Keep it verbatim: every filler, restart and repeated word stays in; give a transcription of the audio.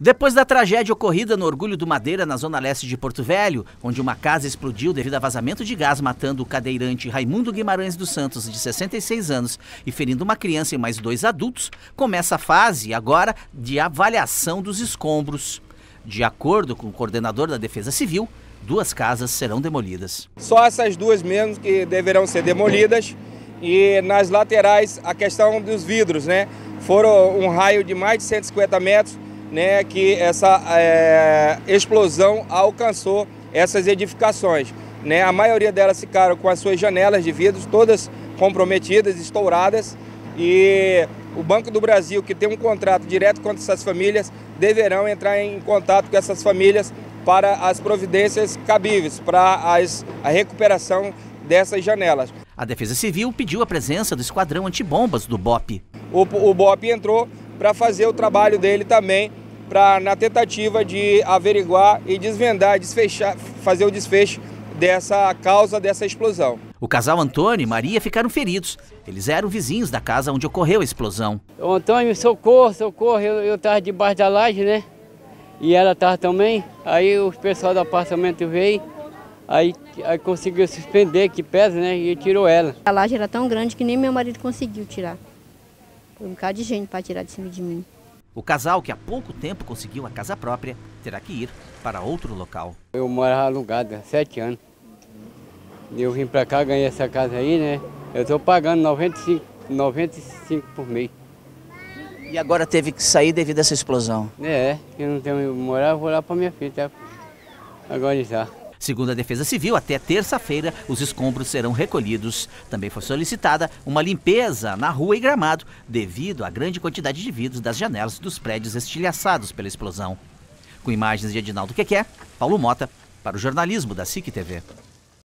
Depois da tragédia ocorrida no Orgulho do Madeira, na zona leste de Porto Velho, onde uma casa explodiu devido a vazamento de gás, matando o cadeirante Raimundo Guimarães dos Santos, de sessenta e seis anos, e ferindo uma criança e mais dois adultos, começa a fase agora de avaliação dos escombros. De acordo com o coordenador da Defesa Civil, duas casas serão demolidas. Só essas duas mesmo que deverão ser demolidas, e nas laterais a questão dos vidros, né? Foram um raio de mais de cento e cinquenta metros, né, que essa é, explosão alcançou essas edificações, né? A maioria delas ficaram com as suas janelas de vidro todas comprometidas, estouradas, e o Banco do Brasil, que tem um contrato direto com essas famílias, deverão entrar em contato com essas famílias para as providências cabíveis, para as, a recuperação dessas janelas. A Defesa Civil pediu a presença do Esquadrão Antibombas do B O P. O, o B O P entrou para fazer o trabalho dele também, pra, na tentativa de averiguar e desvendar, desfechar, fazer o desfecho dessa causa dessa explosão. O casal Antônio e Maria ficaram feridos. Eles eram vizinhos da casa onde ocorreu a explosão. O Antônio, socorro, socorro, eu estava debaixo da laje, né? E ela estava também. Aí o pessoal do apartamento veio, aí, aí conseguiu suspender, que pesa, né? E tirou ela. A laje era tão grande que nem meu marido conseguiu tirar. Foi um bocado de gente para tirar de cima de mim. O casal, que há pouco tempo conseguiu a casa própria, terá que ir para outro local. Eu morava alugado há sete anos. Eu vim para cá, ganhei essa casa aí, né? Eu estou pagando noventa e cinco, noventa e cinco por mês. E agora teve que sair devido a essa explosão? É, eu não tenho morar, eu vou lá para minha filha, tá? Agora já. Segundo a Defesa Civil, até terça-feira os escombros serão recolhidos. Também foi solicitada uma limpeza na rua e gramado, devido à grande quantidade de vidros das janelas dos prédios estilhaçados pela explosão. Com imagens de Edinaldo Quequé, Paulo Mota, para o jornalismo da S I C T V.